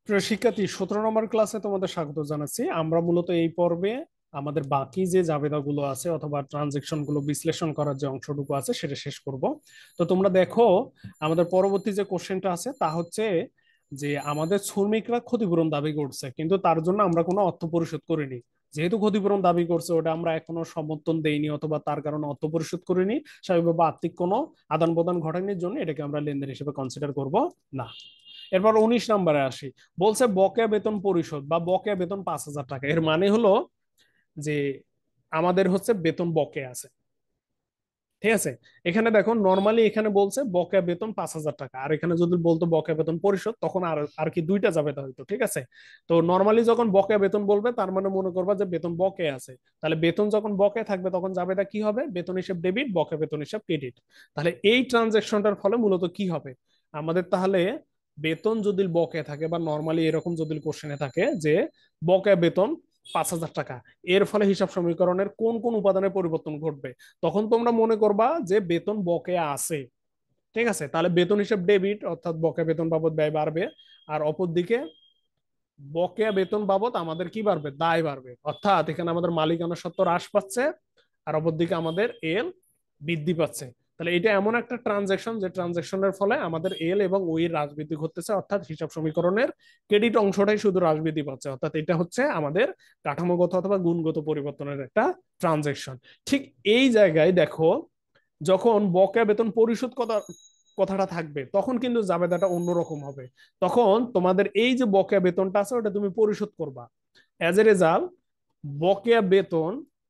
প্রিয় শিক্ষার্থী, 17 নম্বর ক্লাসে তোমাদের স্বাগত জানাচ্ছি। আমরা মূলত এই পর্বে আমাদের বাকি যে জাবেদাগুলো আছে অথবা ট্রানজেকশন গুলো বিশ্লেষণ করার যে অংশটুকু আছে সেটা শেষ করব। তো তোমরা দেখো, আমাদের পরবর্তী যে কোশ্চেনটা আছে তা হচ্ছে যে আমাদের শ্রমিকরা ক্ষতিপূরণ দাবি করছে, কিন্তু তার জন্য আমরা কোনো অর্থ পরিশোধ করিনি। যেহেতু ক্ষতিপূরণ দাবি করছে, ওটা আমরা এখনো সমর্থন দেইনি অথবা তার কারণে অর্থ পরিশোধ করিনি, স্বাভাবিকভাবে আর্থিক কোনো আদান প্রদান ঘটানোর জন্য এটাকে আমরা লেনদেন হিসেবে কনসিডার করব না। এরপর 19 নম্বরে আসি। বলছে বকেয়া বেতন পরিশোধ বা বকেয়া বেতন 5,000 টাকা। এর মানে হলো যে আমাদের হচ্ছে বেতন বকেয়া আছে। ঠিক আছে, এখানে দেখো নর্মালি এখানে বলছে বকেয়া বেতন 5,000 টাকা, আর এখানে যদি বলতো বকেয়া বেতন পরিশোধ তখন আর আর কি দুইটা যাবে তা হইতো। ঠিক আছে, তো নর্মালি যখন বকেয়া বেতন বলবে তার মানে মনে করবা যে বেতন বকেয়া আছে। তাহলে বেতন যখন বকেয়া থাকবে তখন যাবেটা কি হবে? বেতন হিসাব ডেবিট, বকেয়া বেতন হিসাব ক্রেডিট। তাহলে এই ট্রানজেকশনটার ফলে মূলত কি হবে আমাদের? তাহলে বেতন যদি বকেয়া থাকে বা নর্মালি এরকম যদি কোশ্চেনে থাকে যে বকেয়া বেতন 5,000 টাকা, এর ফলে হিসাব সমীকরণের কোন কোন উপাদানের পরিবর্তন ঘটবে, তখন তোমরা মনে করবা যে বেতন বকেয়া আছে। ঠিক আছে, তাহলে বেতন হিসাব ডেবিট, অর্থাৎ বকেয়া বেতন বাবদ ব্যয় বাড়বে। আর অপরদিকে বকেয়া বেতন বাবদ আমাদের কি বাড়বে? দায় বাড়বে। অর্থাৎ এখানে আমাদের মালিকানা সত্ত্ব হ্রাস পাচ্ছে, আর অপরদিকে আমাদের এল বৃদ্ধি পাচ্ছে। তাহলে এটা এমন একটা ট্রানজেকশন যে ট্রানজেকশনের ফলে আমাদের এল এবং ওই এর হ্রাস বৃদ্ধি ঘটতেছে, অর্থাৎ হিসাব সমীকরণের ক্রেডিট অংশটাই শুধু হ্রাস বৃদ্ধি পাচ্ছে। অর্থাৎ এটা হচ্ছে আমাদের কাঠামোগত অথবা গুণগত পরিবর্তনের একটা ট্রানজেকশন। ঠিক এই জায়গায় দেখো, যখন বকেয়া বেতন পরিশোধ কথাটা থাকবে তখন কিন্তু জাবেদাটা অন্যরকম হবে। তখন তোমাদের এই যে বকেয়া বেতনটা আছে ওটা তুমি পরিশোধ করবা। অ্যাজ এ রেজাল্ট বকেয়া বেতন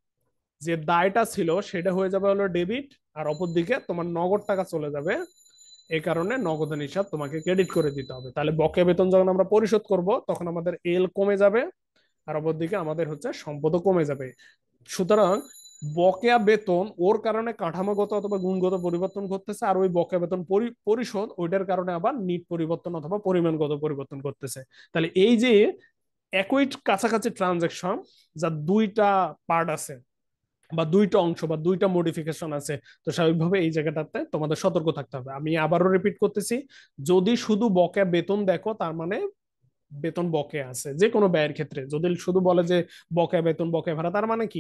যে দায়টা ছিল সেটা হয়ে যাবে হলো ডেবিট, আর অপর দিকে তোমার নগদ টাকা চলে যাবে। এই কারণে নগদান হিসাব তোমাকে ক্রেডিট করে দিতে হবে। তাহলে বকেয়া বেতন যখন আমরা পরিশোধ করব তখন আমাদের এল কমে যাবে, আর অপরদিকে আমাদের হচ্ছে সম্পদও কমে যাবে। সুতরাং বকেয়া বেতন ওর কারণে কাঠামোগত অথবা গুণগত পরিবর্তন ঘটতেছে, আর ওই বকেয়া বেতন পরিশোধ ওইটার কারণে আবার নিট পরিবর্তন অথবা পরিমাণগত পরিবর্তন করতেছে। তাহলে এই যে একই কাছাকাছি ট্রানজেকশন, যা দুইটা পার্ট আছে বা দুইটা অংশ বা দুইটা মডিফিকেশন আছে, তো স্বাভাবিকভাবে এই জায়গাটাতে তোমাদের সতর্ক থাকতে হবে। আমি আবারও রিপিট করতেছি, যদি শুধু বকেয়া বেতন দেখো তার মানে বেতন বকেয়া আছে। যে কোনো ব্যয়ের ক্ষেত্রে যদি শুধু বলে যে বকেয়া বেতন বকেয়া ভাড়া, তার মানে কি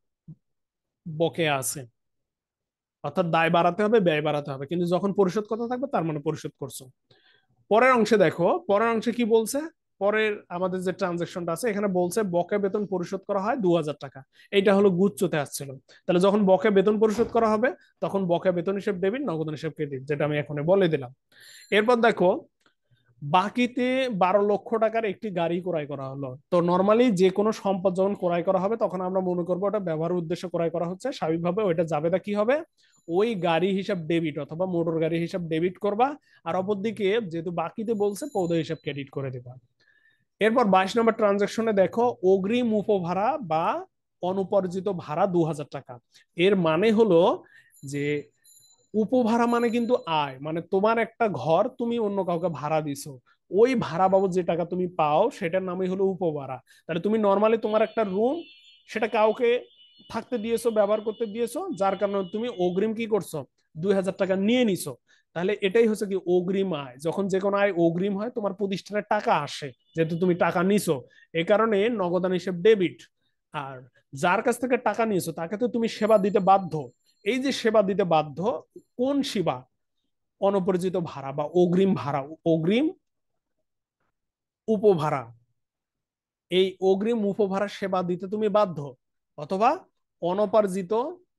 বকেয়া আছে, অর্থাৎ দায় বাড়াতে হবে, ব্যয় বাড়াতে হবে। কিন্তু যখন পরিশোধ কথা থাকবে তার মানে পরিশোধ করছো। পরের অংশে দেখো, পরের অংশে কি বলছে? পরের আমাদের যে ট্রানজেকশনটা আছে এখানে বলছে বকেয়া বেতন পরিশোধ করা হয় 2,000 টাকা। এইটা হলো গুচ্ছতে আসছিল। তাহলে যখন বকেয়া বেতন পরিশোধ করা হবে তখন বকেয়া বেতন হিসেব ডেবিট, নগদান হিসেব ক্রেডিট, যেটা আমি এখন বলে দিলাম। এরপর দেখো, বাকিতে 12 লক্ষ টাকার একটি গাড়ি ক্রয় করা হলো। তো নর্মালি যে কোনো সম্পদ যখন ক্রয় করা হবে তখন আমরা মনে করবো ওটা ব্যবহারের উদ্দেশ্যে ক্রয় করা হচ্ছে। স্বাভাবিকভাবে ওইটা জাবেদা কি হবে? ওই গাড়ি হিসাব ডেবিট অথবা মোটর গাড়ি হিসাব ডেবিট করবা, আর অপরদিকে যেহেতু বাকিতে বলছে পৌঁছ হিসাব ক্রেডিট করে দেবা। এরপর 22 নম্বর ট্রানজাকশনে দেখো, অগ্রিম উপভাড়া বা অনুপার্জিত ভাড়া 2,000 টাকা। এর মানে হলো যে উপভাড়া মানে কিন্তু আয়, মানে তোমার একটা ঘর তুমি অন্য কাউকে ভাড়া দিছো, ওই ভাড়া বাবদ যে টাকা তুমি পাও সেটার নামই হলো উপভাড়া। তাহলে তুমি নর্মালি তোমার একটা রুম, সেটা কাউকে থাকতে দিয়েছো, ব্যবহার করতে দিয়েছো, যার কারণে তুমি অগ্রিম কি করছো? 2,000 টাকা নিয়ে নিছো। তাহলে এটাই হচ্ছে কি অগ্রিম আয়। যখন যে কোনো আয় অগ্রিম হয় তোমার প্রতিষ্ঠানের টাকা আসে, যেহেতু তুমি টাকা নিছো, এই কারণে নগদান হিসেব ডেবিট। আর যার কাছ থেকে টাকা নিয়েছো তাকে তো তুমি সেবা দিতে বাধ্য। এই যে সেবা দিতে বাধ্য, কোন সেবা? অনপরিচিত ভাড়া বা অগ্রিম ভাড়া, অগ্রিম উপভাড়া। এই অগ্রিম উপভাড়া সেবা দিতে তুমি বাধ্য, অথবা অনপার্জিত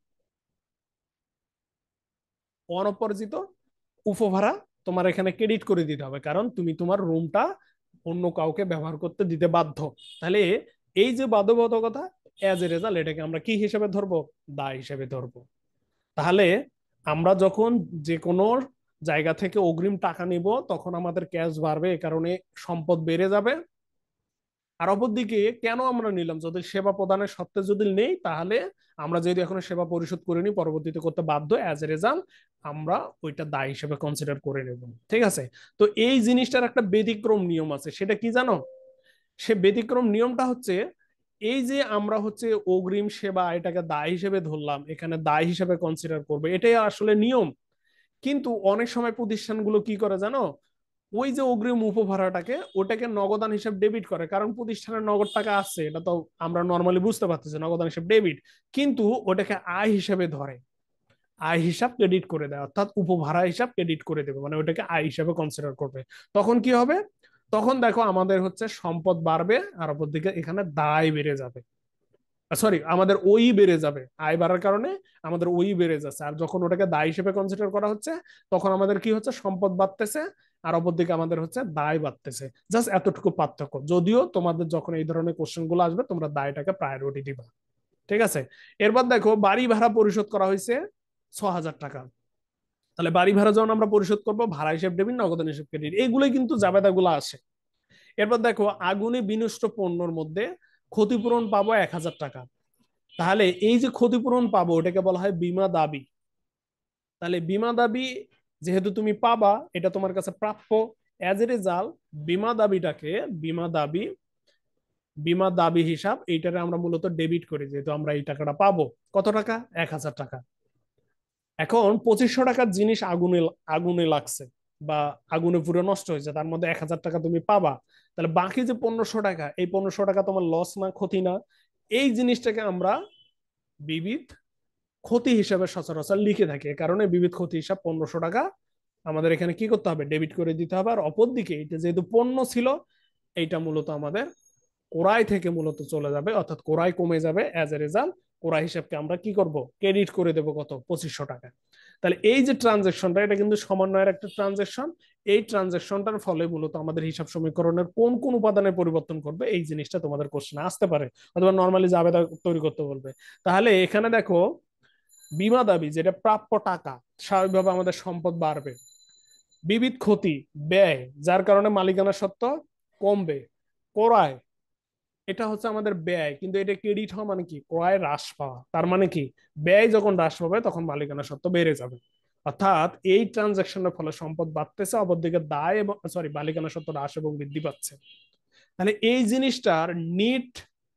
অনপরিচিত উপভাড়া তোমার এখানে ক্রেডিট করে দিতে হবে, কারণ তুমি তোমার রুমটা অন্য কাউকে ব্যবহার করতে দিতে বাধ্য। তাহলে এই যে বাধ্যবাধকতা, অ্যাজ এ রেজাল্ট এটাকে আমরা কি হিসেবে ধরবো? দায় হিসেবে ধরবো। তাহলে আমরা যখন যে কোনো জায়গা থেকে অগ্রিম টাকা নিব তখন আমাদের ক্যাশ বাড়বে, এ কারণে সম্পদ বেড়ে যাবে। আর অপরদিকে কেন আমরা নিলাম? যদি সেবা প্রদানের সত্ত্বে যদি নেই, তাহলে আমরা যেহেতু এখনো সেবা পরিশোধ করিনি, পরবর্তীতে করতে বাধ্য। অ্যাজ এ রেজাল্ট আমরা ওইটা দায় হিসেবে কনসিডার করে নেব। ঠিক আছে, তো এই জিনিসটার একটা ব্যতিক্রম নিয়ম আছে, সেটা কি জানো? সে ব্যতিক্রম নিয়মটা হচ্ছে এই যে আমরা হচ্ছে অগ্রিম সেবা এটাকে দায় হিসেবে ধরলাম, এখানে দায় হিসেবে কনসিডার করবে, এটাই আসলে নিয়ম। কিন্তু অনেক সময় প্রতিষ্ঠানগুলো কি করে জানো? ওই যে অগ্রিম উপভাড়াটাকে ওটাকে নগদান হিসাব ডেবিট করে, কারণ প্রতিষ্ঠানের নগদ টাকা আছে, এটা তো আমরা নর্মালি বুঝতে পারতেছি নগদান হিসাব ডেবিট, কিন্তু ওটাকে আয় হিসাবে ধরে, আয় হিসাব ক্রেডিট করে দেয়, অর্থাৎ উপভাড়া হিসাব ক্রেডিট করে দেবে, মানে ওটাকে আয় হিসাবে কনসিডার করবে। তখন কি হবে, তখন দেখো আমাদের হচ্ছে সম্পদ বাড়বে আর অপরদিকে এখানে দায় বেড়ে যাবে, সরি আমাদের ওই বেড়ে যাবে, আয় বাড়ার কারণে আমাদের ওই বেড়ে যাচ্ছে, আর যখন ওটাকে দায় হিসেবে কনসিডার করা হচ্ছে তখন আমাদের কি হচ্ছে, সম্পদ বাড়তেছে আর অপরদিকে আমাদের হচ্ছে দায় বাড়তেছে। জাস্ট এতটুকু পার্থক্য, যদিও তোমাদের যখন এই ধরনের কোশ্চেন গুলো আসবে তোমরা দায়টাকে প্রায়োরিটি দিবা। ঠিক আছে, এরপর দেখো বাড়ি ভাড়া পরিশোধ করা হয়েছে 6,000 টাকা। তাহলে বাড়ি ভাড়া যখন আমরা পরিশোধ করবো, ভাড়া হিসেব ডেবিট, নগদান হিসেব ক্রেডিট, এইগুলোই কিন্তু জাবেদা গুলো আসে। এরপর দেখো আগুনে বিনষ্ট পণ্যর মধ্যে ক্ষতিপূরণ পাবো 1,000 টাকা। তাহলে এই যে ক্ষতিপূরণ পাবো ওটাকে বলা হয় বীমা দাবি। তাহলে বীমা দাবি যেহেতু তুমি পাবা, এটা তোমার কাছে প্রাপ্য, অ্যাজ এ রেজাল্ট বীমা দাবিটাকে, বীমা দাবি, বীমা দাবি হিসাব এইটারে আমরা মূলত ডেবিট করি, যেহেতু আমরা এই টাকাটা পাবো। কত টাকা? 1,000 টাকা। এখন 2,500 টাকার জিনিস আগুনে, আগুনে লাগছে বা আগুনে পুরো নষ্ট হয়েছে, তার মধ্যে 1,000 টাকা তুমি পাবা। তাহলে বাকি যে 1,500 টাকা, এই 1,500 টাকা তোমার লস না, ক্ষতি না? এই জিনিসটাকে আমরা বিবিধ ক্ষতি হিসাবে সচরাচর লিখে থাকি, এ কারণে বিবিধ ক্ষতি হিসাব 1,500 টাকা আমাদের এখানে কি করতে হবে, ডেবিট করে দিতে হবে। আর অপরদিকে এটা যেহেতু পণ্য ছিল, এইটা মূলত আমাদের কোরাই থেকে মূলত চলে যাবে, অর্থাৎ কোরাই কমে যাবে, অ্যাজ এ রেজাল্ট কোরাই হিসাবকে আমরা কি করব, ক্রেডিট করে দেবো কত, 2,500 টাকা। তাহলে এই যে ট্রানজেকশনটা, এটা কিন্তু সমন্বয়ের একটা ট্রানজেকশন। এই ট্রানজেকশনটার ফলে মূলত আমাদের হিসাব সমীকরণের কোন কোন উপাদানে পরিবর্তন করবে, এই জিনিসটা তোমাদের কোশ্চেনে আসতে পারে, অথবা নর্মালি জাবেদা তৈরি করতে বলবে। তাহলে এখানে দেখো বীমা দাবি যেটা প্রাপ্য টাকা, স্বাভাবিকভাবে আমাদের সম্পদ বাড়বে। বিবিধ ক্ষতি, ব্যয়, যার কারণে মালিকানা সত্ত্ব কমবে। ক্রয়, এটা হচ্ছে আমাদের ব্যয়, কিন্তু এটা ক্রেডিট হওয়া মানে কি, ক্রয় হ্রাস পাওয়া, তার মানে কি ব্যয় যখন হ্রাস পাবে তখন মালিকানা সত্ত্ব বেড়ে যাবে। অর্থাৎ এই ট্রানজাকশনের ফলে সম্পদ বাড়তেছে, অপরদিকে দায় এবং সরি মালিকানা সত্ত্ব হ্রাস এবং বৃদ্ধি পাচ্ছে। তাহলে এই জিনিসটার নিট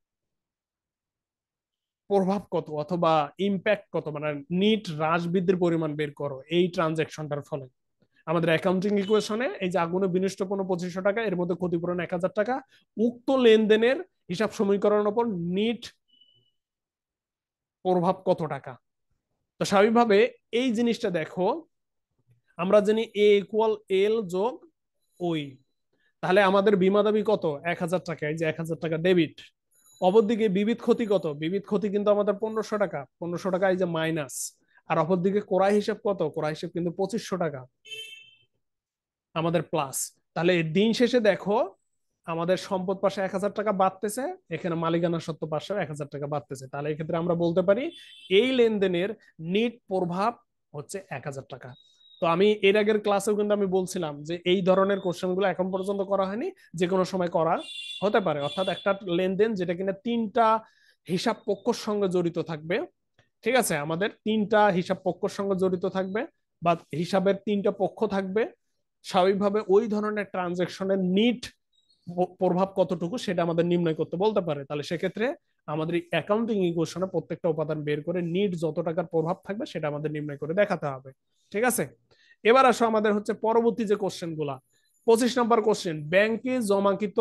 প্রভাব কত অথবা ইম্প্যাক্ট কত, মানে নিট হ্রাস বৃদ্ধির পরিমাণ বের করো এই ট্রানজাকশনটার ফলে। আমাদের অ্যাকাউন্টিং ইকুয়েশনে এই যে আগুনে বিনষ্ট পণ্য 2,500 টাকা, এর মধ্যে ক্ষতিপূরণ 1,000 টাকা, উক্ত লেনদেনের হিসাব সমীকরণের উপর নিট প্রভাব কত টাকা। তো স্বাভাবিকভাবে এই জিনিসটা দেখো, আমরা জানি এ ইকুয়াল এল যোগ ওই, তাহলে আমাদের বীমা দাবি কত, 1,000 টাকা, এই যে 1,000 টাকা ডেবিট। অপরদিকে বিবিধ ক্ষতি কত, বিবিধ ক্ষতি কিন্তু আমাদের 1,500 টাকা, 1,500 টাকা এই যে মাইনাস। আর অপরদিকে কোরাই হিসাব কত, কোরাই হিসাব কিন্তু 2,500 টাকা আমাদের প্লাস। তাহলে দিন শেষে দেখো আমাদের সম্পদ পাশে 1,000 টাকা বাড়তেছে, এখানে মালিকানা সত্ত্ব পাশে 1,000 টাকা বাড়তেছে। তাহলে এক্ষেত্রে আমরা বলতে পারি এই লেনদেনের নিট প্রভাব হচ্ছে 1,000 টাকা। তো আমি এর আগের ক্লাসেও কিন্তু আমি বলছিলাম যে এই ধরনের কোশ্চেন গুলো এখন পর্যন্ত করা হয়নি, যে কোনো সময় করা হতে পারে। অর্থাৎ একটা লেনদেন যেটা কিনা তিনটা হিসাব পক্ষর সঙ্গে জড়িত থাকবে, ঠিক আছে, আমাদের তিনটা হিসাব পক্ষর সঙ্গে জড়িত থাকবে বা হিসাবের তিনটা পক্ষ থাকবে, স্বাভাবিকভাবে ওই ধরনের ট্রানজেকশনের নিট প্রভাব কতটুকু সেটা আমাদের নির্ণয় করতে বলতে পারে। তাহলে সেক্ষেত্রে আমাদের অ্যাকাউন্টিং ইকুয়েশনে প্রত্যেকটা উপাদান বের করে নিট যত টাকার প্রভাব থাকবে সেটা আমাদের নির্ণয় করে দেখাতে হবে। ঠিক আছে, এবার আসো আমাদের হচ্ছে পরবর্তী যে কোশ্চেন গুলা। 25 নম্বর কোশ্চেন, ব্যাংকে জমাকৃত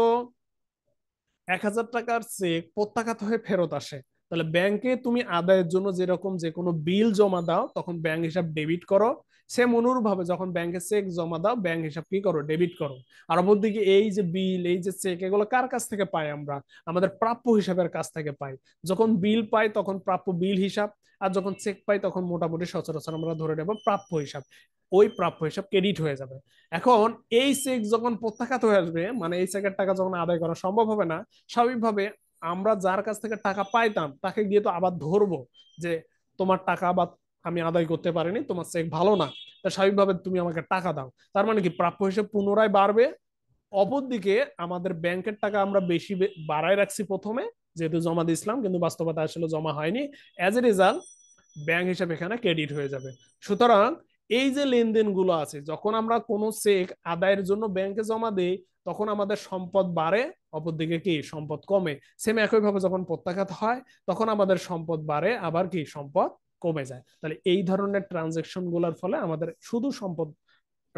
1,000 টাকার চেক প্রত্যাখ্যাত হয়ে ফেরত আসে। তাহলে ব্যাংকে তুমি আদায়ের জন্য যেরকম যে কোনো বিল জমা দাও তখন ব্যাংক হিসাব ডেবিট করো, সেম অনুরূপভাবে যখন ব্যাংকে চেক জমা দাও ব্যাংক হিসাব কি করো, ডেবিট করো। আর অপরদিকে এই যে বিল, এই যে চেক, এগুলো কার কাছ থেকে পাই আমরা, আমাদের প্রাপ্য হিসাবের কাছ থেকে পাই। যখন বিল পাই তখন প্রাপ্য বিল হিসাব, আর যখন চেক পাই তখন মোটামুটি সচরাচর আমরা ধরে নেব প্রাপ্য হিসাব, ওই প্রাপ্য হিসাব ক্রেডিট হয়ে যাবে। এখন এই চেক যখন প্রত্যাখ্যাত হয়ে আসবে, মানে এই চেকের টাকা যখন আদায় করা সম্ভব হবে না, স্বাভাবিকভাবে আমরা যার কাছ থেকে টাকা পাইতাম তাকে গিয়ে তো আবার ধরবো যে তোমার টাকা বা আমি আদায় করতে পারিনি, তোমার চেক ভালো না, তা স্বাভাবিকভাবে তুমি আমাকে টাকা দাও। তার মানে কি প্রাপ্য হিসেবে পুনরায় বাড়বে। অপরদিকে আমাদের ব্যাংকের টাকা আমরা বেশি বাড়ায় রাখছি প্রথমে, যেহেতু জমা দিয়েছিলাম কিন্তু বাস্তবতা আসলে জমা হয়নি, অ্যাজ এ রেজাল্ট ব্যাংক হিসাবে এখানে ক্রেডিট হয়ে যাবে। সুতরাং এই যে লেনদেন গুলো আছে, যখন আমরা কোনো চেক আদায়ের জন্য ব্যাংকে জমা দিই তখন আমাদের সম্পদ বাড়ে, অপরদিকে কি সম্পদ কমে। সেম একইভাবে যখন প্রত্যাখ্যাত হয় তখন আমাদের সম্পদ বাড়ে, আবার কি সম্পদ কমে যায়। তাহলে এই ধরনের ট্রানজেকশন গুলোর ফলে আমাদের শুধু সম্পদ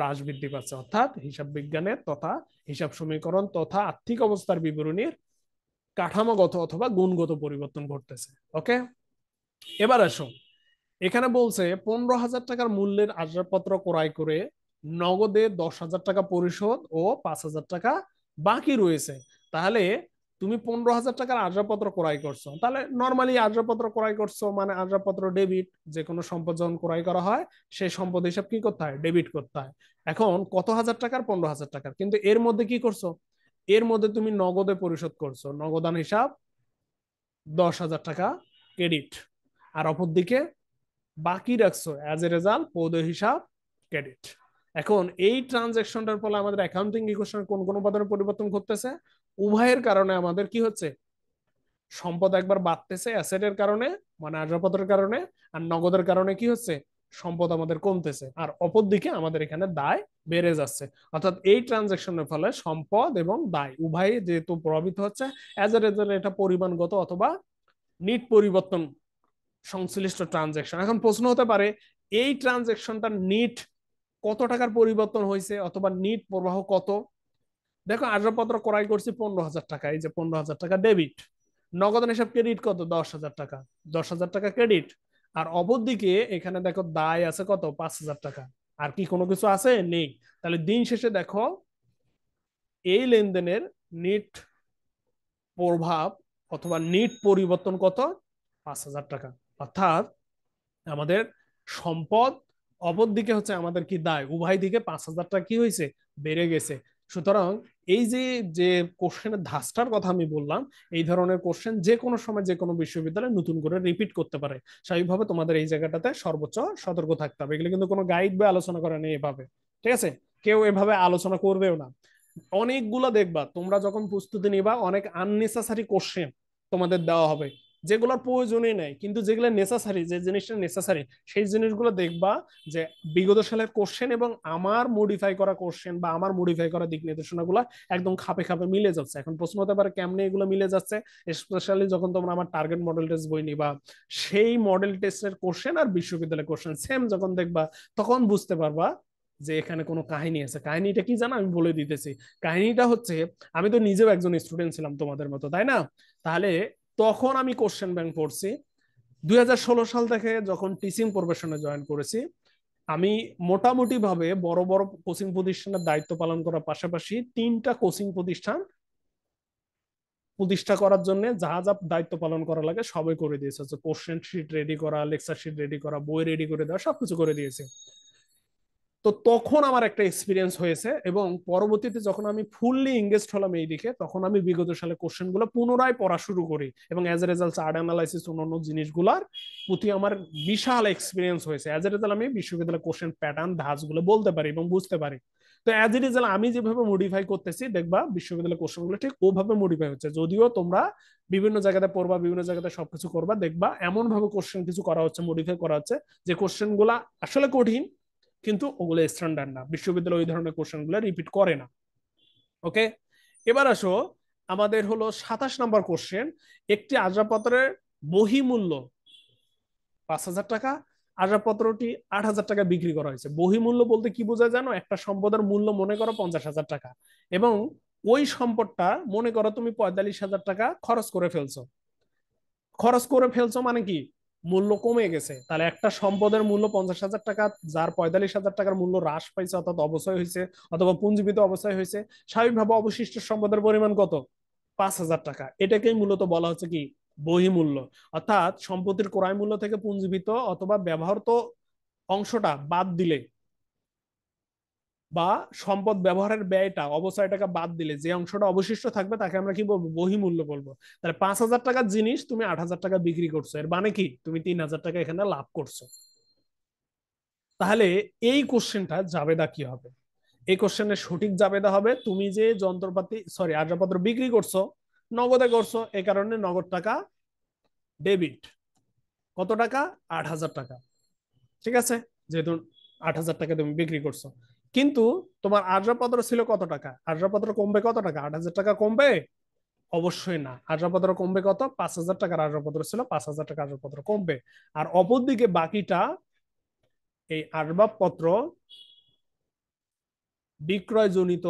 হ্রাস বৃদ্ধি পাচ্ছে, অর্থাৎ হিসাব বিজ্ঞানের তথা হিসাব সমীকরণ তথা আর্থিক অবস্থার বিবরণীর কাঠামোগত অথবা গুণগত পরিবর্তন ঘটতেছে। ওকে, এবার আসো, এখানে বলছে 15,000 টাকার মূল্যের আসবাবপত্র ক্রয় করে নগদে 10,000 টাকা পরিশোধ ও 5,000 টাকা বাকি রয়েছে। তাহলে তুমি 15,000 টাকার আসবাবপত্র ক্রয় করছো, তাহলে নর্মালি আসবাবপত্র ক্রয় করছো মানে আসবাবপত্র ডেবিট, যে কোনো সম্পদ যখন ক্রয় করা হয় সেই সম্পদ হিসাব কি করতে হয়, ডেবিট করতে হয়। এখন কত হাজার টাকার, 15,000 টাকার, কিন্তু এর মধ্যে কি করছো, এর মধ্যে তুমি নগদে পরিশোধ করছো, নগদান হিসাব 10,000 টাকা ক্রেডিট, আর অপরদিকে বাকি রাখছো অ্যাজ এ রেজাল্ট পৌদ হিসাব ক্রেডিট। এখন এই ট্রানজেকশনটার ফলে আমাদের অ্যাকাউন্টিং ইকুয়েশনের কোন কোন উপাদানের পরিবর্তন ঘটতেছে, উভয়ের কারণে আমাদের কি হচ্ছে, সম্পদ একবার বাড়তেছে অ্যাসেটের কারণে মানে আসবাবপত্রের কারণে, আর নগদের কারণে কি হচ্ছে, সম্পদ আমাদের কমতেছে, আর অপর দিকে আমাদের এখানে দায় বেড়ে যাচ্ছে। অর্থাৎ এই ট্রানজেকশনের ফলে সম্পদ এবং দায় উভয় যেহেতু প্রভাবিত হচ্ছে, অ্যাজ এ রেজাল্ট এটা পরিমাণগত অথবা নিট পরিবর্তন সংশ্লিষ্ট ট্রানজেকশন। এখন প্রশ্ন হতে পারে এই ট্রানজেকশনটা নিট কত টাকার পরিবর্তন হয়েছে অথবা নিট প্রবাহ কত। দেখো আসবাবপত্র ক্রয় করছি 15,000 টাকা, এই যে 15,000 টাকা ডেবিট, নগদান হিসাব ক্রেডিট কত, 10,000 টাকা, 10,000 টাকা ক্রেডিট, আর অপরদিকে এখানে দেখো দায় আছে কত, 5,000 টাকা। আর কি কোনো কিছু আছে, নেই। তাহলে দিন শেষে দেখো এই লেনদেনের নিট প্রভাব অথবা নিট পরিবর্তন কত, 5,000 টাকা। অর্থাৎ আমাদের সম্পদ, অপরদিকে হচ্ছে আমাদের কি দায়, উভয় দিকে 5,000 টাকা কি হয়েছে, বেড়ে গেছে। সুতরাং এই যে যে কোশ্চেনের ধাঁচটার কথা আমি বললাম, এই ধরনের কোশ্চেন যে কোনো সময় যে কোনো বিশ্ববিদ্যালয়ে নতুন করে রিপিট করতে পারে। স্বাভাবিকভাবে তোমাদের এই জায়গাটাতে সর্বোচ্চ সতর্ক থাকতে হবে। এগুলো কিন্তু কোনো গাইড বা আলোচনা করা নেই এভাবে, ঠিক আছে? কেউ এভাবে আলোচনা করবেও না। অনেকগুলো দেখবা তোমরা যখন প্রস্তুতি নিবা, অনেক আননেসেসারি কোশ্চেন তোমাদের দেওয়া হবে, যেগুলোর প্রয়োজনই নাই, কিন্তু যেগুলো নেসেসারি, যে জিনিসটা নেসেসারি সেই জিনিসগুলো দেখবা যে বিগত সালের কোশ্চেন এবং আমার মডিফাই করা কোশ্চেন বা আমার মডিফাই করা দিক নির্দেশনাগুলো একদম খাপে খাপে মিলে যাচ্ছে। এখন প্রশ্ন হতে পারে কেমনে এগুলো মিলে যাচ্ছে, স্পেশালি যখন তোমরা আমার টার্গেট মডেল টেস্ট বই নিবা, সেই মডেল টেস্টের কোশ্চেন আর বিশ্ববিদ্যালয়ের কোশ্চেন সেম যখন দেখবা, তখন বুঝতে পারবা যে এখানে কোনো কাহিনী আছে। কাহিনীটা কি জানো, আমি বলে দিতেছি। কাহিনীটা হচ্ছে, আমি তো নিজেও একজন স্টুডেন্ট ছিলাম তোমাদের মতো, তাই না? তাহলে তখন আমি কোশ্চেন ব্যাংক পড়ছি 2016 সাল থেকে, যখন টিচিং প্রফেশনে জয়েন করেছি। আমি মোটামুটি ভাবে বড় বড় কোচিং প্রতিষ্ঠানের দায়িত্ব পালন করার পাশাপাশি 3টা কোচিং প্রতিষ্ঠান প্রতিষ্ঠা করার জন্য যা যা দায়িত্ব পালন করা লাগে সবই করে দিয়েছে। কোশ্চেন শিট রেডি করা, লেকচার শিট রেডি করা, বই রেডি করে দেওয়া, সবকিছু করে দিয়েছে। তো তখন আমার একটা এক্সপিরিয়েন্স হয়েছে, এবং পরবর্তীতে যখন আমি ফুললি এঙ্গেজড হলাম এই দিকে, তখন আমি বিগত সালে কোশ্চেন গুলো পুনরায় পড়া শুরু করি, এবং as a result chart analysis অন্যান্য জিনিসগুলোর প্রতি আমার বিশাল এক্সপিরিয়েন্স হয়েছে। অ্যাজ এ রেজাল্ট আমি বিশ্ববিদ্যালয়ের কোশ্চেন প্যাটার্ন ধাঁচগুলো বলতে পারি এবং বুঝতে পারি। তো অ্যাজ এ রেজাল্ট আমি যেভাবে মডিফাই করতেছি, দেখবা বিশ্ববিদ্যালয়ের কোশ্চেন গুলো ঠিক ওভাবে মডিফাই হচ্ছে। যদিও তোমরা বিভিন্ন জায়গাতে পড়বা, বিভিন্ন জায়গাতে সবকিছু করবা, দেখবা এমন ভাবে কোশ্চেন কিছু করা হচ্ছে, মডিফাই করা হচ্ছে, যে কোশ্চেন গুলা আসলে কঠিন, কিন্তু ওগুলো স্ট্যান্ডার্ড না, বিশ্ববিদ্যালয় ওই ধরনের কোশ্চেন গুলো রিপিট করে না। ওকে, এবার আসো, আমাদের হলো 27 নম্বর কোশ্চেন। একটি আসবাবপত্রের বহিমূল্য 5,000 টাকা, আসবাবপত্রটি 8,000 টাকা বিক্রি করা হয়েছে। বহিমূল্য বলতে কি বোঝায় জানো, একটা সম্পদের মূল্য মনে করো 50,000 টাকা, এবং ওই সম্পদটা মনে করো তুমি 45,000 টাকা খরচ করে ফেলছো মানে কি, মূল্য কমে গেছে। তাহলে একটা সম্পদের মূল্য 50,000 টাকা, যার 45,000 টাকার মূল্য হ্রাস পাইছে, অর্থাৎ অবশ্যই হয়েছে অথবা পুঞ্জীবিত অবস্থায় হয়েছে, স্বাভাবিকভাবে অবশিষ্ট সম্পদের পরিমাণ কত, 5,000 টাকা। এটাকেই মূলত বলা হচ্ছে কি, বহিমূল্য। অর্থাৎ সম্পত্তির ক্রয় মূল্য থেকে পুঞ্জীবিত অথবা ব্যবহৃত অংশটা বাদ দিলে, বা সম্পদ ব্যবহারের ব্যয়টা, অবচয়টাকে বাদ দিলে যে অংশটা অবশিষ্ট থাকবে তাকে আমরা কি বলবো, বহিমূল্য বলবো। তাহলে 5,000 টাকার জিনিস তুমি 8,000 টাকা বিক্রি করছো, এর মানে কি, তুমি 3,000 টাকা এখানে লাভ করছো। তাহলে এই কোশ্চেনটা জাবেদা কি হবে, এই কোশ্চেনের সঠিক জাবেদা হবে, তুমি যে যন্ত্রপাতি সরি আসবাবপত্র বিক্রি করছো নগদে করছো, এই কারণে নগদ টাকা ডেবিট। কত টাকা, 8,000 টাকা। ঠিক আছে, যেহেতু 8,000 টাকা তুমি বিক্রি করছো, কিন্তু তোমার আসবাবপত্র ছিল কত টাকা, আসবাবপত্র কমবে কত টাকা, 8,000 টাকা কমবে, অবশ্যই না। আসবাবপত্র কমবে কত, 5,000 টাকার আসবাবপত্র ছিল, 5,000 টাকা আসবাবপত্র কমবে। আর অপরদিকে বাকিটা, এই আসবাবপত্র বিক্রয়জনিত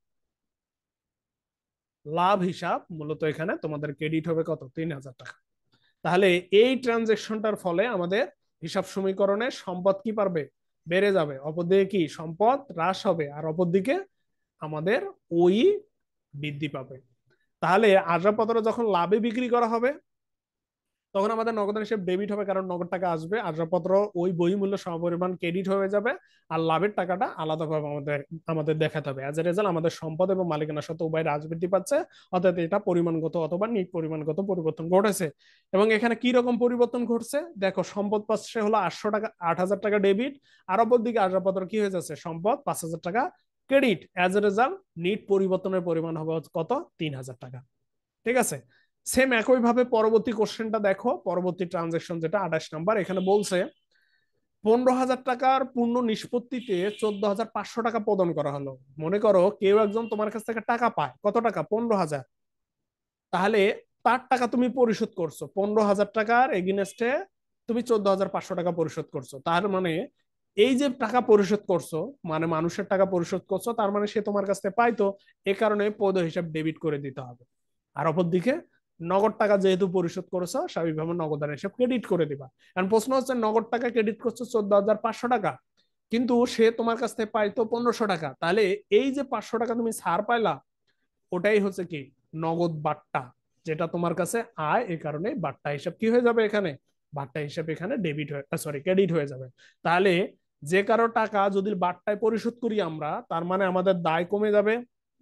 লাভ হিসাব মূলত এখানে তোমাদের ক্রেডিট হবে কত, 3,000 টাকা। তাহলে এই ট্রানজেকশনটার ফলে আমাদের হিসাব সমীকরণে সম্পদ কি পারবে, বেড়ে যাবে, অপরদিকে কি সম্পদ হ্রাস হবে, আর অপরদিকে আমাদের ওই বৃদ্ধি পাবে। তাহলে আসবাবপত্র যখন লাভে বিক্রি করা হবে তখন আমাদের নগদান হিসেবে ডেবিট হবে, কারণ নগদ টাকা আসবে, আসবাবপত্র ওই বই মূল্য সমপরিমাণ ক্রেডিট হয়ে যাবে, আর লাভের টাকাটা আলাদাভাবে আমাদের আমাদের দেখাতে হবে। অ্যাজ এ রেজাল্ট আমাদের সম্পদ এবং মালিকানা সত্ত্ব উভয় হ্রাস বৃদ্ধি পাচ্ছে, অর্থাৎ এটা পরিমাণগত অথবা নিট পরিমাণগত পরিবর্তন ঘটেছে। এবং এখানে কি রকম পরিবর্তন ঘটছে দেখো, সম্পদ পাচ্ছে হলো 800 টাকা, 8,000 টাকা ডেবিট, আর অপর দিকে আসবাবপত্র কি হয়ে যাচ্ছে, সম্পদ 5,000 টাকা credit. As a result net পরিবর্তনের পরিমাণ হবে কত, 3,000 টাকা। ঠিক আছে। সেম একই ভাবে পরবর্তী কোশ্চেনটা দেখো, পরবর্তী ট্রানজেকশন যেটা 28 নাম্বার, এখানে বলছে 15,000 টাকার পূর্ণ নিষ্পত্তিতে 14,500 টাকা প্রদান করা হলো। মনে করো কেউ একজন তোমার কাছ থেকে টাকা পায়, কত টাকা, 15,000। তাহলে তার টাকা তুমি পরিশোধ করছো 15,000 টাকার এগেনস্টে, তুমি 14,500 টাকা পরিশোধ করছো। তার মানে এই যে টাকা পরিশোধ করছো, মানে মানুষের টাকা পরিশোধ করছো, তার মানে সে তোমার কাছ থেকে পাইতো, এ কারণে পদ হিসাব ডেবিট করে দিতে হবে। আর অপরদিকে নগদ টাকা যেহেতু পরিশোধ করেছো, স্বাভাবিকভাবে নগদান হিসাব ক্রেডিট করে দিবা। কারণ প্রশ্ন হচ্ছে নগদ টাকা ক্রেডিট করছো 14,500 টাকা, কিন্তু সে তোমার কাছ থেকে পাইতো 1,500 টাকা, তাহলে এই যে 500 টাকা তুমি ছাড় পাইলা, ওটাই হচ্ছে কি নগদ বাট্টা, যেটা তোমার কাছে আয়, এই কারণে বাট্টা হিসাব কি হয়ে যাবে এখানে, বাট্টা হিসাব এখানে ডেবিট হয়ে, সরি ক্রেডিট হয়ে যাবে। তাহলে যে কারো টাকা যদি বাট্টায় পরিশোধ করি আমরা, তার মানে আমাদের দায় কমে যাবে,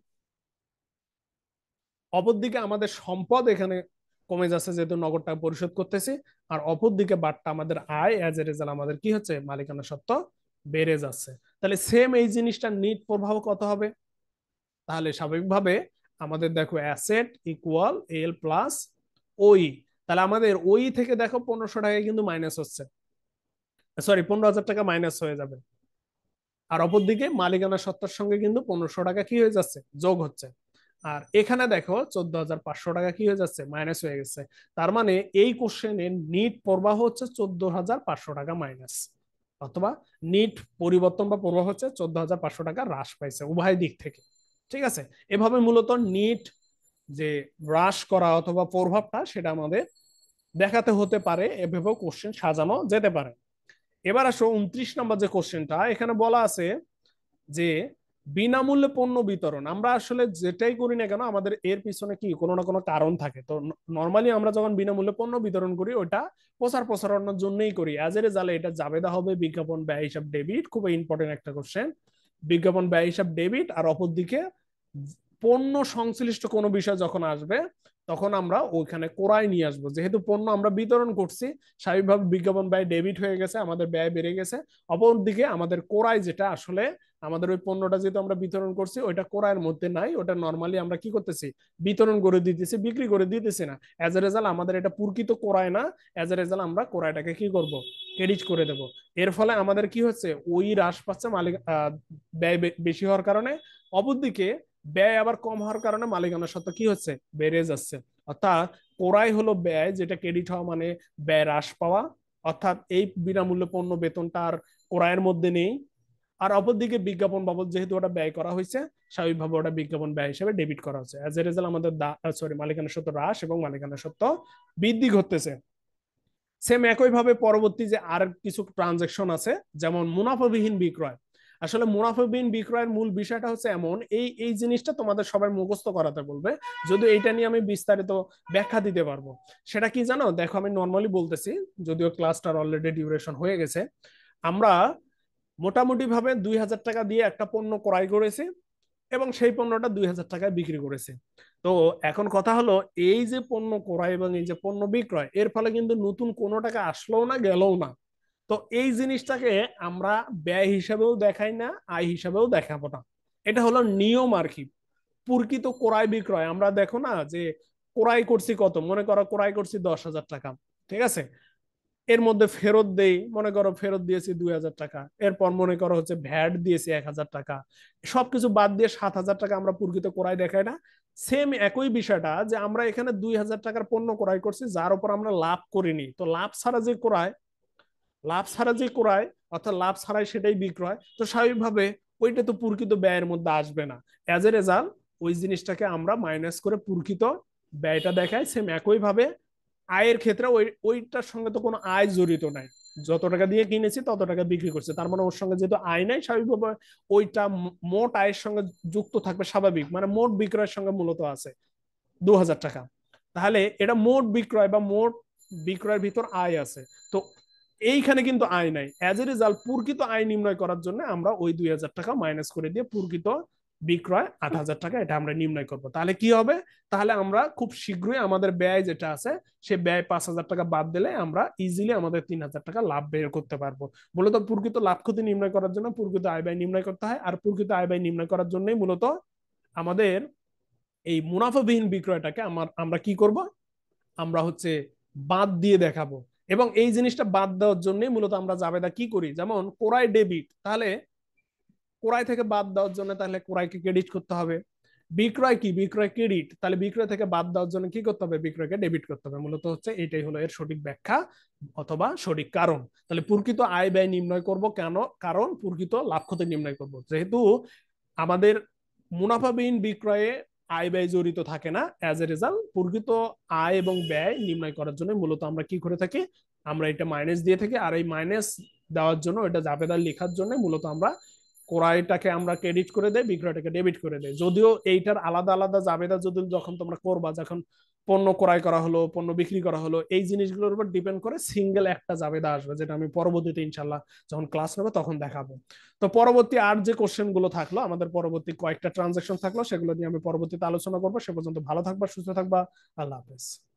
অপরদিকে আমাদের সম্পদ এখানে কমে যাচ্ছে যেহেতু নগদ টাকা পরিশোধ করতেছি, আর অপরদিকে বাট্টা আমাদের আয়, অ্যাজ এ রেজাল্ট আমাদের কি হচ্ছে, মালিকানা সত্ত্ব বেড়ে যাচ্ছে। তাহলে সেম এই জিনিসটা নিট প্রভাব কত হবে, তাহলে স্বাভাবিকভাবে আমাদের দেখো অ্যাসেট ইকুয়াল এল প্লাস ওই, তাহলে আমাদের ওই থেকে দেখো 1,500 টাকা কিন্তু মাইনাস হচ্ছে, সরি 15,000 টাকা মাইনাস হয়ে যাবে, আর অপরদিকে মালিকানা সত্তার সঙ্গে কিন্তু 1,500 টাকা কি হয়ে যাচ্ছে, যোগ হচ্ছে। আর এখানে দেখো 14,500 টাকা কি হয়ে যাচ্ছে, মাইনাস হয়ে গেছে। তার মানে এই কোশ্চেনে নিট প্রবাহ হচ্ছে 14,500 টাকা মাইনাস, অথবা নিট পরিবর্তন বা প্রবাহ হচ্ছে 14,500 টাকা হ্রাস পাইছে উভয় দিক থেকে। ঠিক আছে। এভাবে মূলত নিট যে হ্রাস করা অথবা প্রভাবটা সেটা আমাদের দেখাতে হতে পারে, এভাবেও কোশ্চেন সাজানো যেতে পারে। এবার আসো 29 নম্বর যে কোশ্চেনটা, এখানে বলা আছে যে বিনামূল্যে পণ্য বিতরণ। আমরা আসলে যেটাই করি না কেন আমাদের এর পিছনে কি কোনো না কোনো কারণ থাকে। তো নর্মালি আমরা যখন বিনামূল্যে পণ্য বিতরণ করি ওটা প্রচার প্রসারণের জন্যই করি। অ্যাজ এ রেজাল্ট এটা জাবেদা হবে বিজ্ঞাপন ব্যয় হিসাব ডেবিট, খুব ইম্পর্টেন্ট একটা কোশ্চেন। বিজ্ঞাপন ব্যয় হিসাব ডেবিট, আর অপরদিকে পণ্য সংশ্লিষ্ট কোনো বিষয় যখন আসবে তখন আমরা ওইখানে কোরায় নিয়ে আসবো, যেহেতু পণ্য আমরা বিতরণ করছি, স্বাভাবিকভাবে বিজ্ঞাপন ব্যয় ডেবিট হয়ে গেছে, আমাদের ব্যয় বেড়ে গেছে। অপরদিকে আমাদের কোরায় যেটা আসলে আমাদের ওই পণ্যটা যেহেতু আমরা বিতরণ করছি ওইটা কোরায়ের মধ্যে নাই, ওটা নর্মালি আমরা কি করতেছি, বিতরণ করে দিতেছি, বিক্রি করে দিতেছি না। অ্যাজ এ রেজাল্ট আমাদের এটা প্রকৃত কোরায় না, অ্যাজ এ রেজাল্ট আমরা কোরাইটাকে কি করব, ক্রেডিট করে দেব। এর ফলে আমাদের কি হচ্ছে, ওই হ্রাস পাচ্ছে মালিক, ব্যয় বেশি হওয়ার কারণে। অপরদিকে ব্যয় আবার কম হওয়ার কারণে মালিকানা সত্ত্ব কি হচ্ছে, বেড়ে যাচ্ছে। অর্থাৎ কোরাই হলো ব্যয়, যেটা ক্রেডিট হওয়া মানে ব্যয় হ্রাস পাওয়া, অর্থাৎ এই বিনামূল্য পণ্য বেতনটা আর কোরায়ের মধ্যে নেই। আর অপরদিকে বিজ্ঞাপন বাবদ যেহেতু ওটা ব্যয় করা হয়েছে, স্বাভাবিকভাবে ওটা বিজ্ঞাপন ব্যয় হিসেবে ডেবিট করা হচ্ছে। অ্যাজ এ রেজাল্ট আমাদের মালিকানা সত্ত্ব হ্রাস এবং মালিকানা সত্ত্ব বৃদ্ধি ঘটতেছে। সেম একইভাবে পরবর্তী যে আর কিছু ট্রানজেকশন আছে, যেমন মুনাফাবিহীন বিক্রয়। আসলে মুনাফাবিহীন বিক্রয়ের মূল বিষয়টা হচ্ছে এমন, এই এই জিনিসটা তোমাদের সবাই মুখস্থ করাতে বলবে, যদিও এইটা নিয়ে আমি বিস্তারিত ব্যাখ্যা দিতে পারবো। সেটা কি জানো, দেখো আমি নর্মালি বলতেছি, যদিও ক্লাসটার অলরেডি ডিউরেশন হয়ে গেছে। আমরা মোটামুটি ভাবে 2,000 টাকা দিয়ে একটা পণ্য ক্রয় করেছি এবং সেই পণ্যটা 2,000 টাকায় বিক্রি করেছে। তো এখন কথা হলো, এই যে পণ্য ক্রয় এবং এই যে পণ্য বিক্রয়, এর ফলে কিন্তু নতুন কোনো টাকা আসলোও না গেলও না। তো এই জিনিসটাকে আমরা ব্যয় হিসাবেও দেখাই না, আয় হিসাবেও দেখাবো না। এটা হলো নিয়ম আর কি। প্রকৃত ক্রয় বিক্রয় আমরা দেখো না যে ক্রয় করছি কত, মনে করো ক্রয় করছি 10,000 টাকা, ঠিক আছে, এর মধ্যে ফেরত দেই, মনে করো ফেরত দিয়েছি 2,000 টাকা, এরপর মনে করো হচ্ছে ভ্যাট দিয়েছি 1,000 টাকা, সবকিছু বাদ দিয়ে 7,000 টাকা আমরা প্রকৃত ক্রয় দেখাই না। সেম একই বিষয়টা যে আমরা এখানে 2,000 টাকার পণ্য ক্রয় করছি যার উপর আমরা লাভ করিনি, তো লাভ ছাড়া যে ক্রয়, লাভ ছাড়া যে ক্রয় অর্থাৎ লাভ ছাড়াই সেটাই বিক্রয়, তো স্বাভাবিকভাবে ওইটা তো প্রকৃত ব্যয়ের মধ্যে আসবে না। অ্যাজ এ রেজাল্ট ওই জিনিসটাকে আমরা মাইনাস করে প্রকৃত ব্যয়টা দেখাই। সেম একই ভাবে আয়ের ক্ষেত্রে ওইটার সঙ্গে তো কোনো আয় জড়িত নাই, যত টাকা দিয়ে কিনেছি তত টাকা বিক্রি করছে, তার মানে ওর সঙ্গে যেহেতু আয় নাই, স্বাভাবিকভাবে ওইটা মোট আয়ের সঙ্গে যুক্ত থাকবে, স্বাভাবিক, মানে মোট বিক্রয়ের সঙ্গে মূলত আছে 2000 টাকা। তাহলে এটা মোট বিক্রয় বা মোট বিক্রয়ের ভিতর আয় আছে। তো এইখানে কিন্তু আয় নাই। অ্যাজ এ রেজাল্ট প্রকৃত আয় নির্ণয় করার জন্য আমরা ওই 2000 টাকা মাইনাস করে দিয়ে প্রকৃত বিক্রয় 8000 টাকা এটা আমরা নির্ণয় করব। তাহলে কি হবে? তাহলে আমরা খুব শীঘ্রই আমাদের ব্যয় যেটা আছে সে ব্যয় 5000 টাকা বাদ দিলে আমরা ইজিলি আমাদের 3000 টাকা লাভ বের করতে পারবো। মূলত প্রকৃত লাভ ক্ষতি নির্ণয় করার জন্য প্রকৃত আয় ব্যয় নির্ণয় করতে হয়, আর প্রকৃত আয় ব্যয় নির্ণয় করার জন্যই মূলত আমাদের এই মুনাফাবিহীন বিক্রয়টাকে আমরা কি করব, আমরা হচ্ছে বাদ দিয়ে দেখাবো। এবং এই জিনিসটা বাদ দেওয়ার জন্যই মূলত আমরা জাবেদা কি করি, যেমন কোরাই ডেবিট, তাহলে কোরাই থেকে বাদ দেওয়ার জন্য তাহলে কোরাইকে ক্রেডিট করতে হবে। বিক্রয় কি, বিক্রয় ক্রেডিট, তাহলে বিক্রয় থেকে বাদ দেওয়ার জন্য কি করতে হবে, বিক্রয়কে ডেবিট করতে হবে। মূলত হচ্ছে এটাই হলো এর সঠিক ব্যাখ্যা অথবা সঠিক কারণ। তাহলে প্রকৃত আয় ব্যয় নির্ণয় করব কেন, কারণ প্রকৃত লাভ ক্ষতি নির্ণয় করব। যেহেতু আমাদের মুনাফাবিহীন বিক্রয়ে আয় ব্যয় জড়িত থাকে না, অ্যাজ এ রেজাল্ট প্রকৃত আয় এবং ব্যয় নির্ণয় করার জন্য মূলত আমরা কি করে থাকি, আমরা এটা মাইনাস দিয়ে থাকি। আর এই মাইনাস দেওয়ার জন্য, এটা জাবেদা লেখার জন্য মূলত আমরা ক্রয়টাকে আমরা ক্রেডিট করে দেয়, বিক্রয়টাকে ডেবিট করে দেয়। যদিও এইটার আলাদা আলাদা জাবেদা যদি যখন তোমরা করবা, যখন পণ্য ক্রয় করা হলো, পণ্য বিক্রি করা হলো, এই জিনিসগুলোর উপর ডিপেন্ড করে সিঙ্গেল একটা জাবেদা আসবে, যেটা আমি পরবর্তীতে ইনশাল্লাহ যখন ক্লাস নেবো তখন দেখাবো। তো পরবর্তী আর যে কোশ্চেন গুলো থাকলো, আমাদের পরবর্তী কয়েকটা ট্রানজাকশন থাকলো, সেগুলো নিয়ে আমি পরবর্তীতে আলোচনা করবো। সে পর্যন্ত ভালো থাকবা, সুস্থ থাকবা। আল্লাহ হাফেজ।